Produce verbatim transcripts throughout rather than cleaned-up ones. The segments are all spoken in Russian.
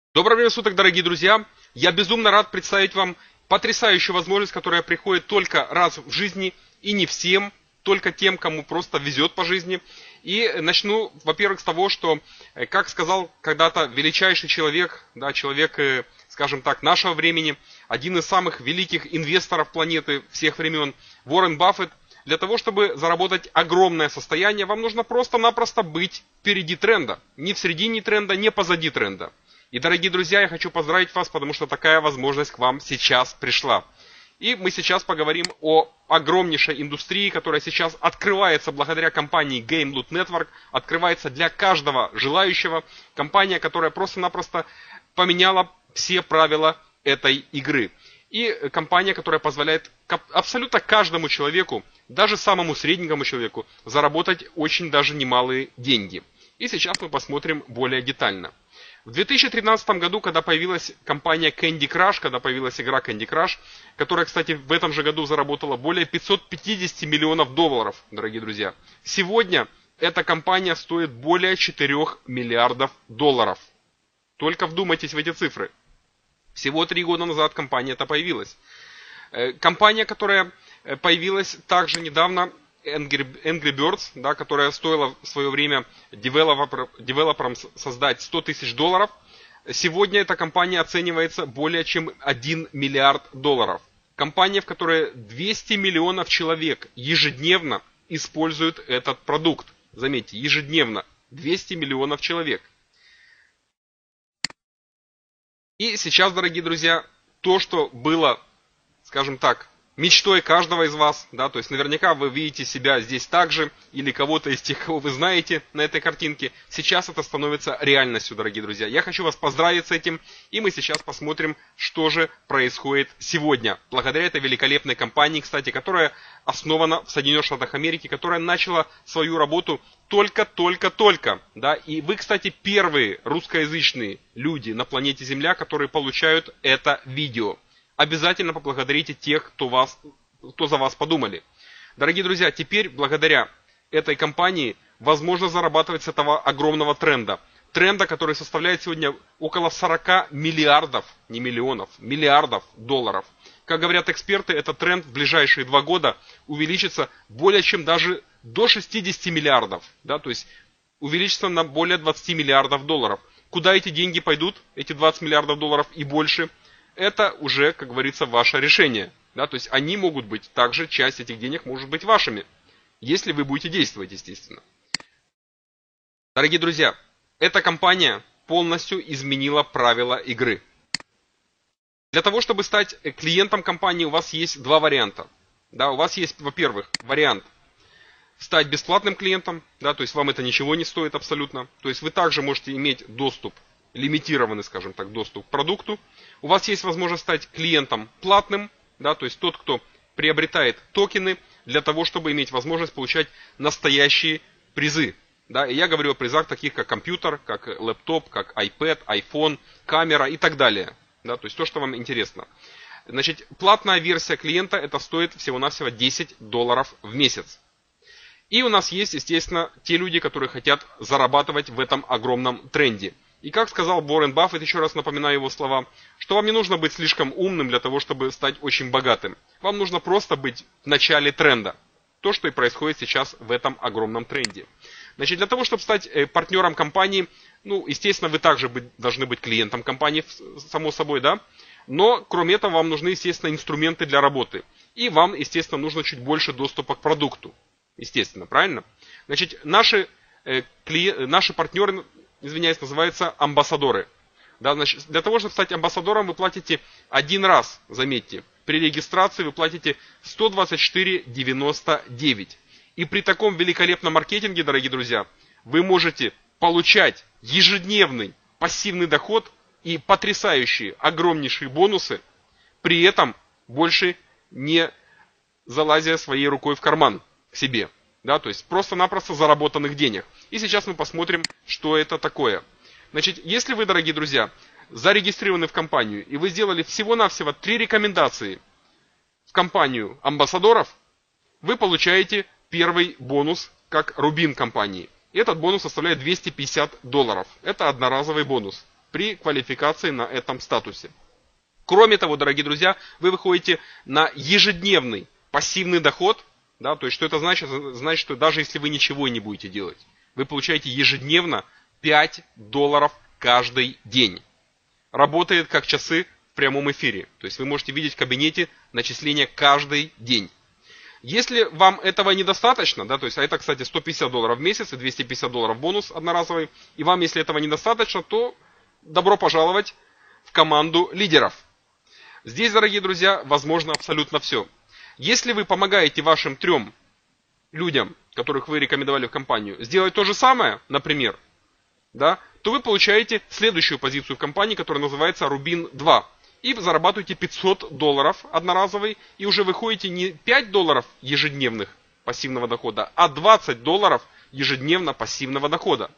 Доброго времени суток, дорогие друзья! Я безумно рад представить вам потрясающую возможность, которая приходит только раз в жизни и не всем, только тем, кому просто везет по жизни. И начну, во-первых, с того, что, как сказал когда-то величайший человек, да, человек, скажем так, нашего времени, один из самых великих инвесторов планеты всех времен, Уоррен Баффет, для того, чтобы заработать огромное состояние, вам нужно просто-напросто быть впереди тренда. Не в середине тренда, не позади тренда. И, дорогие друзья, я хочу поздравить вас, потому что такая возможность к вам сейчас пришла. И мы сейчас поговорим о огромнейшей индустрии, которая сейчас открывается благодаря компании GameLoot Network, открывается для каждого желающего. Компания, которая просто-напросто поменяла все правила этой игры. И компания, которая позволяет абсолютно каждому человеку, даже самому среднему человеку, заработать очень даже немалые деньги. И сейчас мы посмотрим более детально. В две тысячи тринадцатом году, когда появилась компания Candy Crush, когда появилась игра Candy Crush, которая, кстати, в этом же году заработала более пятьсот пятьдесят миллионов долларов, дорогие друзья. Сегодня эта компания стоит более четырёх миллиардов долларов. Только вдумайтесь в эти цифры. Всего три года назад компания эта появилась. Компания, которая появилась также недавно, Angry, Angry Birds, да, которая стоила в свое время девелопер, девелоперам создать сто тысяч долларов. Сегодня эта компания оценивается более чем один миллиард долларов. Компания, в которой двести миллионов человек ежедневно используют этот продукт. Заметьте, ежедневно двести миллионов человек. И сейчас, дорогие друзья, то, что было, скажем так, мечтой каждого из вас, да, то есть наверняка вы видите себя здесь также, или кого-то из тех, кого вы знаете на этой картинке. Сейчас это становится реальностью, дорогие друзья. Я хочу вас поздравить с этим, и мы сейчас посмотрим, что же происходит сегодня. Благодаря этой великолепной компании, кстати, которая основана в Соединенных Штатах Америки, которая начала свою работу только-только-только, да, и вы, кстати, первые русскоязычные люди на планете Земля, которые получают это видео. Обязательно поблагодарите тех, кто, вас, кто за вас подумали. Дорогие друзья, теперь благодаря этой компании возможно зарабатывать с этого огромного тренда. Тренда, который составляет сегодня около сорока миллиардов, не миллионов, миллиардов долларов. Как говорят эксперты, этот тренд в ближайшие два года увеличится более чем даже до шестидесяти миллиардов. Да, то есть увеличится на более двадцати миллиардов долларов. Куда эти деньги пойдут, эти двадцать миллиардов долларов и больше? Это уже, как говорится, ваше решение. Да? То есть они могут быть, также часть этих денег может быть вашими, если вы будете действовать, естественно. Дорогие друзья, эта компания полностью изменила правила игры. Для того, чтобы стать клиентом компании, у вас есть два варианта. Да, у вас есть, во-первых, вариант стать бесплатным клиентом, да, то есть вам это ничего не стоит абсолютно. То есть вы также можете иметь доступ, лимитированный, скажем так, доступ к продукту. У вас есть возможность стать клиентом платным, да, то есть тот, кто приобретает токены для того, чтобы иметь возможность получать настоящие призы. Да, и я говорю о призах таких, как компьютер, как лэптоп, как iPad, iPhone, камера и так далее. Да, то есть то, что вам интересно. Значит, платная версия клиента, это стоит всего-навсего десять долларов в месяц. И у нас есть, естественно, те люди, которые хотят зарабатывать в этом огромном тренде. И как сказал Уоррен Баффет, еще раз напоминаю его слова, что вам не нужно быть слишком умным для того, чтобы стать очень богатым. Вам нужно просто быть в начале тренда. То, что и происходит сейчас в этом огромном тренде. Значит, для того, чтобы стать партнером компании, ну, естественно, вы также быть, должны быть клиентом компании, само собой, да. Но, кроме этого, вам нужны, естественно, инструменты для работы. И вам, естественно, нужно чуть больше доступа к продукту. Естественно, правильно? Значит, наши, э, клиент, наши партнеры... извиняюсь, называются амбассадоры. Да, значит, для того, чтобы стать амбассадором, вы платите один раз, заметьте, при регистрации вы платите сто двадцать четыре девяносто девять. И при таком великолепном маркетинге, дорогие друзья, вы можете получать ежедневный пассивный доход и потрясающие, огромнейшие бонусы, при этом больше не залазя своей рукой в карман к себе. Да, то есть просто-напросто заработанных денег. И сейчас мы посмотрим, что это такое. Значит, если вы, дорогие друзья, зарегистрированы в компанию, и вы сделали всего-навсего три рекомендации в компанию амбассадоров, вы получаете первый бонус как рубин компании. И этот бонус составляет двести пятьдесят долларов. Это одноразовый бонус. при квалификации на этом статусе. Кроме того, дорогие друзья, вы выходите на ежедневный пассивный доход. Да, то есть, что это значит? Значит, что даже если вы ничего не будете делать, вы получаете ежедневно пять долларов каждый день. Работает как часы в прямом эфире. То есть, вы можете видеть в кабинете начисления каждый день. Если вам этого недостаточно, да, то есть, а это, кстати, сто пятьдесят долларов в месяц и двести пятьдесят долларов бонус одноразовый, и вам, если этого недостаточно, то добро пожаловать в команду лидеров. Здесь, дорогие друзья, возможно абсолютно все. Если вы помогаете вашим трем людям, которых вы рекомендовали в компанию, сделать то же самое, например, да, то вы получаете следующую позицию в компании, которая называется Рубин два. И зарабатываете пятьсот долларов одноразовый, и уже выходите не пять долларов ежедневных пассивного дохода, а двадцать долларов ежедневно пассивного дохода.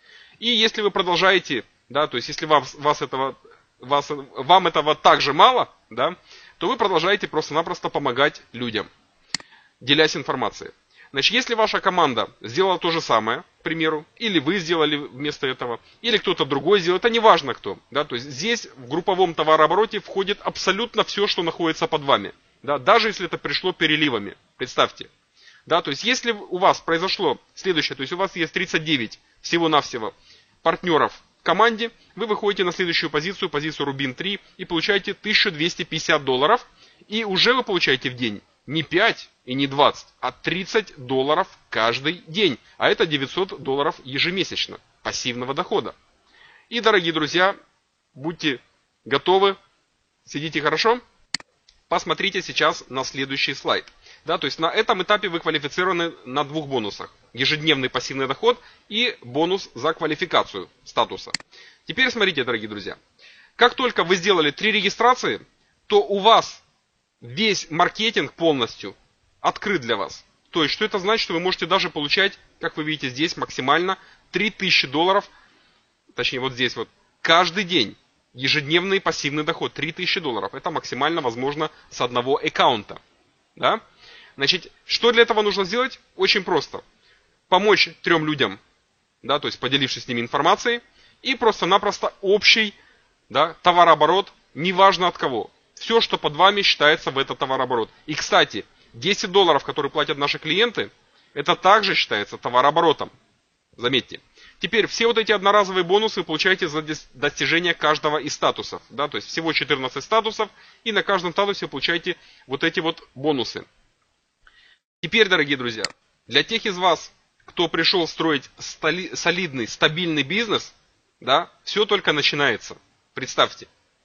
И если вы продолжаете, да, то есть если вам, вас этого, вас, вам этого также мало, да, то вы продолжаете просто-напросто помогать людям, делясь информацией. Значит, если ваша команда сделала то же самое, к примеру, или вы сделали вместо этого, или кто-то другой сделал, это не важно кто. Да, то есть здесь в групповом товарообороте входит абсолютно все, что находится под вами. Да, даже если это пришло переливами. Представьте. Да, то есть если у вас произошло следующее, то есть у вас есть тридцать девять всего-навсего партнеров в команде, вы выходите на следующую позицию, позицию Рубин три, и получаете тысячу двести пятьдесят долларов, и уже вы получаете в день не пять и не двадцать, а тридцать долларов каждый день. А это девятьсот долларов ежемесячно пассивного дохода. И, дорогие друзья, будьте готовы, сидите хорошо. Посмотрите сейчас на следующий слайд. Да, то есть на этом этапе вы квалифицированы на двух бонусах. Ежедневный пассивный доход и бонус за квалификацию статуса. Теперь смотрите, дорогие друзья. Как только вы сделали три регистрации, то у вас весь маркетинг полностью открыт для вас. То есть, что это значит, что вы можете даже получать, как вы видите здесь, максимально три тысячи долларов, точнее вот здесь вот, каждый день. Ежедневный пассивный доход три тысячи долларов. Это максимально возможно с одного аккаунта. Да? Значит, что для этого нужно сделать? Очень просто. Помочь трем людям, да, то есть поделившись с ними информацией, и просто-напросто общий, да, товарооборот, неважно от кого. Все, что под вами, считается в этот товарооборот. И, кстати, десять долларов, которые платят наши клиенты, это также считается товарооборотом. Заметьте. Теперь все вот эти одноразовые бонусы вы получаете за достижение каждого из статусов. Да, то есть всего четырнадцать статусов, и на каждом статусе вы получаете вот эти вот бонусы. Теперь, дорогие друзья, для тех из вас, кто пришел строить столи, солидный, стабильный бизнес, да, все только начинается. Представьте.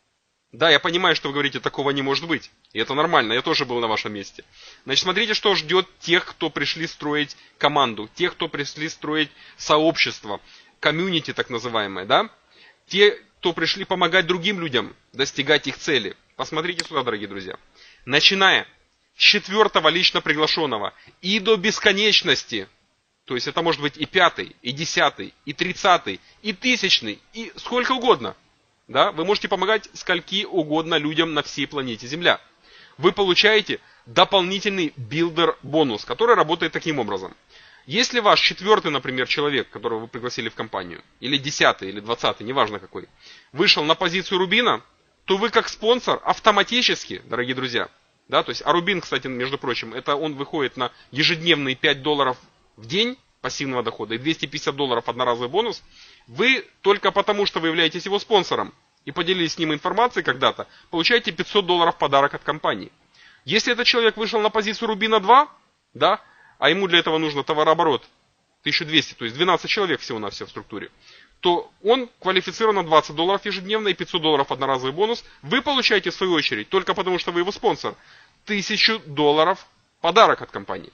Да, я понимаю, что вы говорите, такого не может быть. И это нормально, я тоже был на вашем месте. Значит, смотрите, что ждет тех, кто пришли строить команду, тех, кто пришли строить сообщество, комьюнити так называемое, да? Те, кто пришли помогать другим людям достигать их цели. Посмотрите сюда, дорогие друзья. Начиная с четвертого лично приглашенного и до бесконечности, то есть это может быть и пятый, и десятый, и тридцатый, и тысячный, и сколько угодно. Да? Вы можете помогать скольки угодно людям на всей планете Земля. Вы получаете дополнительный билдер-бонус, который работает таким образом. Если ваш четвертый, например, человек, которого вы пригласили в компанию, или десятый, или двадцатый, неважно какой, вышел на позицию Рубина, то вы как спонсор автоматически, дорогие друзья, да, то есть, а Рубин, кстати, между прочим, это он выходит на ежедневные пять долларов в день пассивного дохода и двести пятьдесят долларов одноразовый бонус, вы только потому, что вы являетесь его спонсором и поделились с ним информацией когда-то, получаете пятьсот долларов подарок от компании. Если этот человек вышел на позицию Рубина два, да, а ему для этого нужно товарооборот тысяча двести, то есть двенадцать человек всего-навсего в структуре, то он квалифицирован на двадцать долларов ежедневно и пятьсот долларов одноразовый бонус. Вы получаете в свою очередь, только потому что вы его спонсор, тысячу долларов подарок от компании.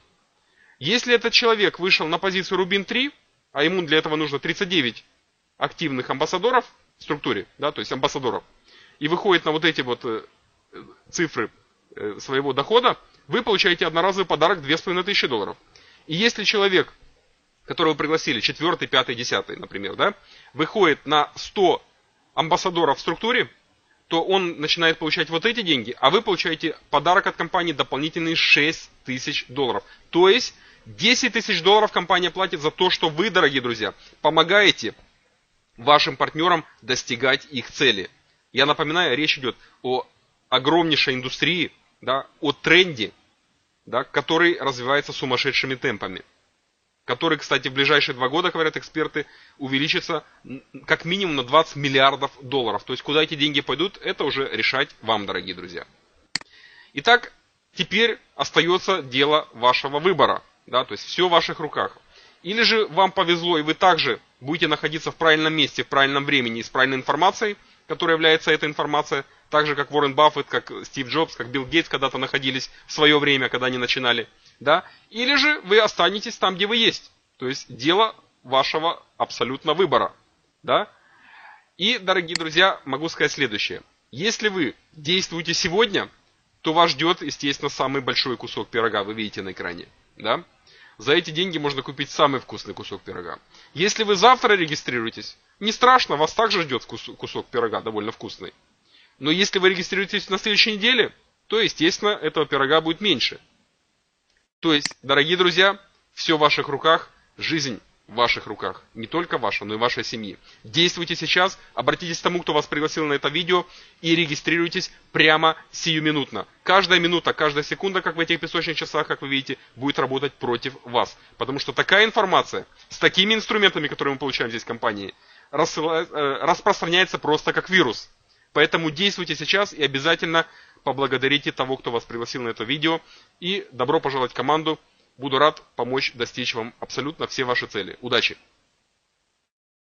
Если этот человек вышел на позицию Рубин три, а ему для этого нужно тридцать девять активных амбассадоров в структуре, да, то есть амбассадоров, и выходит на вот эти вот э, цифры э, своего дохода, вы получаете одноразовый подарок две с половиной тысячи долларов. И если человек, которого вы пригласили, четвертый, пятый, десятый, например, да, выходит на сто амбассадоров в структуре, то он начинает получать вот эти деньги, а вы получаете подарок от компании дополнительные шесть тысяч долларов. То есть десять тысяч долларов компания платит за то, что вы, дорогие друзья, помогаете вашим партнерам достигать их цели. Я напоминаю, речь идет о огромнейшей индустрии, да, о тренде, да, который развивается сумасшедшими темпами. Который, кстати, в ближайшие два года, говорят эксперты, увеличится как минимум на двадцать миллиардов долларов. То есть, куда эти деньги пойдут, это уже решать вам, дорогие друзья. Итак, теперь остается дело вашего выбора. Да, то есть, все в ваших руках. Или же вам повезло, и вы также будете находиться в правильном месте, в правильном времени и с правильной информацией, которая является эта информация, так же, как Уоррен Баффет, как Стив Джобс, как Билл Гейтс когда-то находились в свое время, когда они начинали. Да? Или же вы останетесь там, где вы есть. То есть дело вашего абсолютно выбора. Да? И, дорогие друзья, могу сказать следующее. Если вы действуете сегодня, то вас ждет, естественно, самый большой кусок пирога, вы видите на экране. Да? За эти деньги можно купить самый вкусный кусок пирога. Если вы завтра регистрируетесь, не страшно, вас также ждет кусок пирога, довольно вкусный. Но если вы регистрируетесь на следующей неделе, то, естественно, этого пирога будет меньше. То есть, дорогие друзья, все в ваших руках, жизнь в ваших руках. Не только ваша, но и вашей семьи. Действуйте сейчас, обратитесь к тому, кто вас пригласил на это видео, и регистрируйтесь прямо сиюминутно. Каждая минута, каждая секунда, как в этих песочных часах, как вы видите, будет работать против вас. Потому что такая информация, с такими инструментами, которые мы получаем здесь в компании, распространяется просто как вирус. Поэтому действуйте сейчас и обязательно поблагодарите того, кто вас пригласил на это видео. И добро пожаловать в команду. Буду рад помочь достичь вам абсолютно все ваши цели. Удачи!